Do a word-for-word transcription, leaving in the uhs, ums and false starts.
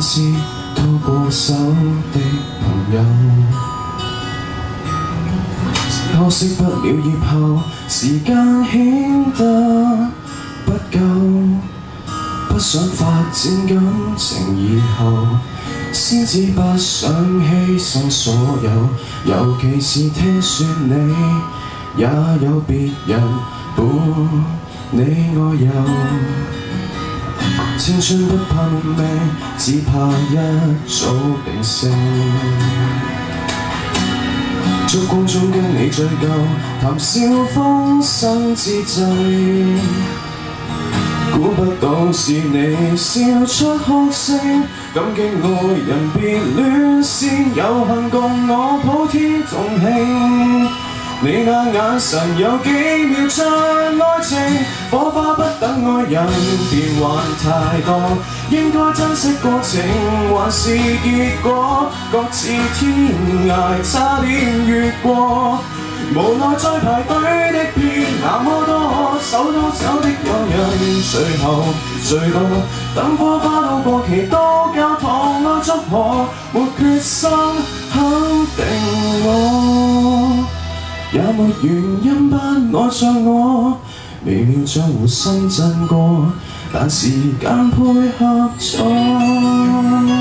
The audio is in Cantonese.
是拖過手的朋友。可惜不了業後，時間顯得不夠，不想發展感情以後，先知不想犧牲所有，尤其是聽說你也有別人伴你愛遊。青春不怕沒命，只怕一早定性。燭光中跟你醉舊，談笑風生之際，估不到是你笑出哭聲，感激愛人別戀先有幸共我普天同慶。你那眼神有幾秒像愛情，火花不等愛人變幻太多，應該珍惜過程還是結果？各自天涯差點越過，無奈再排隊的偏那麼多，手拖手的有人最後最多，等火花到過期都教堂愛祝賀，沒決心肯定我。也沒原因不愛着我，微妙像湖心震過，但時間配合錯。